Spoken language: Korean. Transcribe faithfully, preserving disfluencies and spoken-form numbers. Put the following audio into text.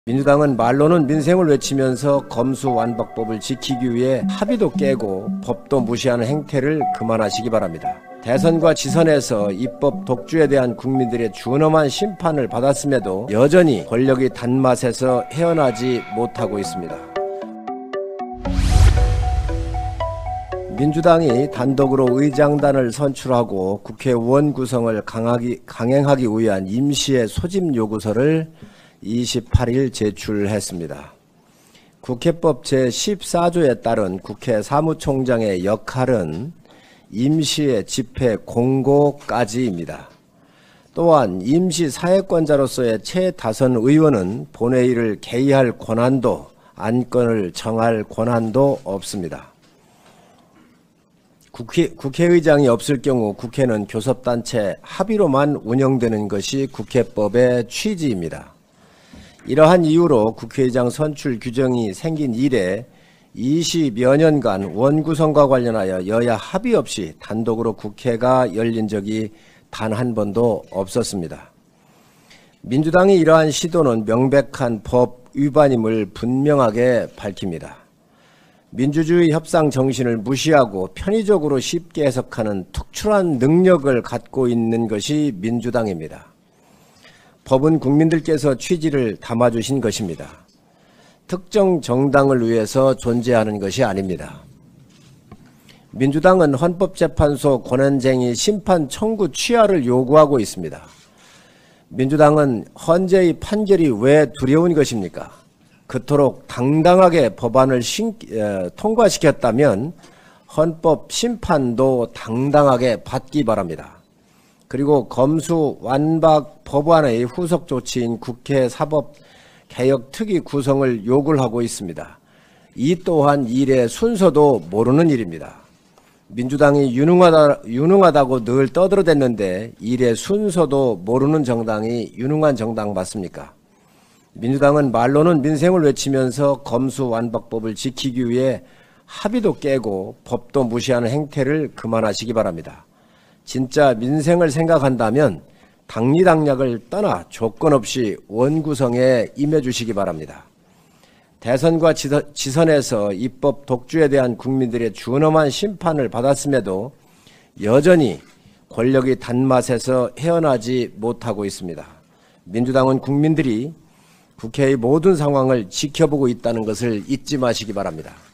민주당은 말로는 민생을 외치면서 검수완박법을 지키기 위해 합의도 깨고 법도 무시하는 행태를 그만하시기 바랍니다. 대선과 지선에서 입법 독주에 대한 국민들의 준엄한 심판을 받았음에도 여전히 권력의 단맛에서 헤어나지 못하고 있습니다. 민주당이 단독으로 의장단을 선출하고 국회의원 구성을 강하기, 강행하기 위한 임시의 소집 요구서를 이십팔 일 제출했습니다. 국회법 제십사 조에 따른 국회 사무총장의 역할은 임시의 집회 공고까지입니다. 또한 임시 사회권자로서의 최다선 의원은 본회의를 개의할 권한도 안건을 정할 권한도 없습니다. 국회, 국회의장이 없을 경우 국회는 교섭단체 합의로만 운영되는 것이 국회법의 취지입니다. 이러한 이유로 국회의장 선출 규정이 생긴 이래 이십여 년간 원구성과 관련하여 여야 합의 없이 단독으로 국회가 열린 적이 단 한 번도 없었습니다. 민주당이 이러한 시도는 명백한 법 위반임을 분명하게 밝힙니다. 민주주의 협상 정신을 무시하고 편의적으로 쉽게 해석하는 특출한 능력을 갖고 있는 것이 민주당입니다. 법은 국민들께서 취지를 담아주신 것입니다. 특정 정당을 위해서 존재하는 것이 아닙니다. 민주당은 헌법재판소 권한쟁의 심판 청구 취하를 요구하고 있습니다. 민주당은 헌재의 판결이 왜 두려운 것입니까? 그토록 당당하게 법안을 신, 에, 통과시켰다면 헌법 심판도 당당하게 받기 바랍니다. 그리고 검수완박 법안의 후속 조치인 국회 사법개혁특위 구성을 요구를 하고 있습니다. 이 또한 일의 순서도 모르는 일입니다. 민주당이 유능하다, 유능하다고 늘 떠들어댔는데 일의 순서도 모르는 정당이 유능한 정당 맞습니까? 민주당은 말로는 민생을 외치면서 검수완박법을 지키기 위해 합의도 깨고 법도 무시하는 행태를 그만하시기 바랍니다. 진짜 민생을 생각한다면 당리당략을 떠나 조건 없이 원구성에 임해주시기 바랍니다. 대선과 지선에서 입법 독주에 대한 국민들의 준엄한 심판을 받았음에도 여전히 권력의 단맛에서 헤어나지 못하고 있습니다. 민주당은 국민들이 국회의 모든 상황을 지켜보고 있다는 것을 잊지 마시기 바랍니다.